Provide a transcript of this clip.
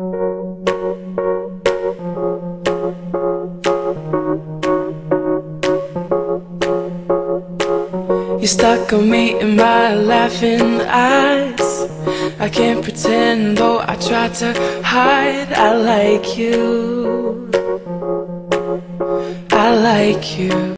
You stuck on me in my laughing eyes. I can't pretend, though I try to hide. I like you. I like you.